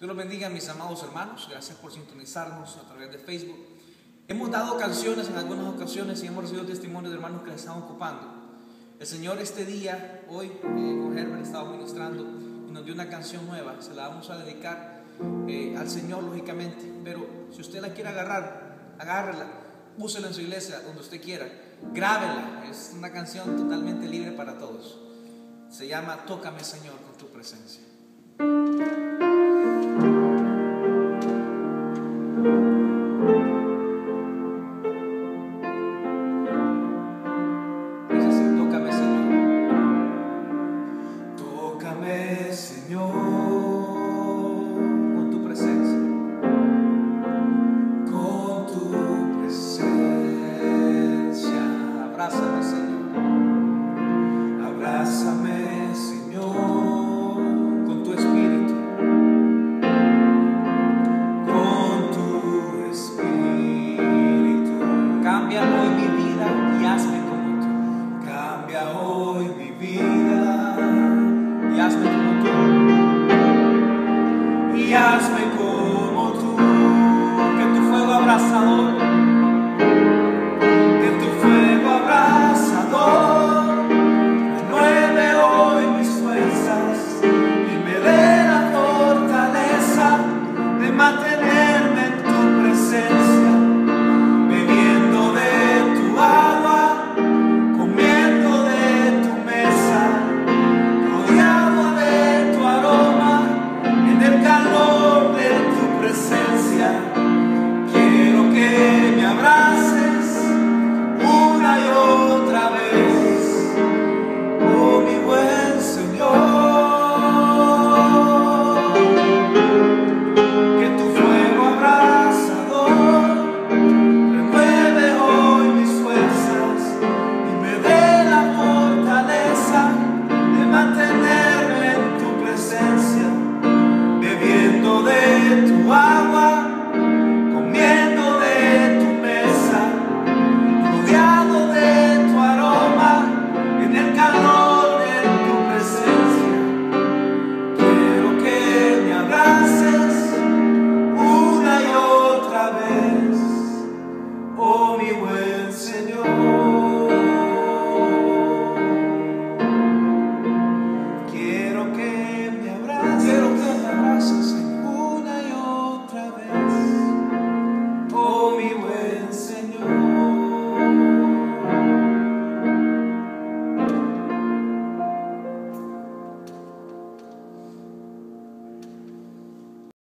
Dios los bendiga, mis amados hermanos. Gracias por sintonizarnos a través de Facebook. Hemos dado canciones en algunas ocasiones y hemos recibido testimonios de hermanos que les están ocupando. El Señor este día, hoy, con Herbert estaba ministrando y nos dio una canción nueva. Se la vamos a dedicar al Señor, lógicamente. Pero si usted la quiere agarrar, agárrela, úsela en su iglesia, donde usted quiera. Grábela. Es una canción totalmente libre para todos. Se llama Tócame, Señor, con tu presencia. Abrázame, Señor, con tu espíritu, con tu espíritu. Cambia hoy mi vida y hazme como tú. Cambia hoy mi vida y hazme como tú. Y hazme como tú. Que tu fuego abrazador, que tu fuego abrazador mantenerme en tu presencia, bebiendo de tu agua, comiendo de tu mesa, rodeado de tu aroma, en el calor de tu presencia. Quiero que me abraces una y otra vez, oh mi buen Señor. Mantenerme en tu presencia, bebiendo de tu agua.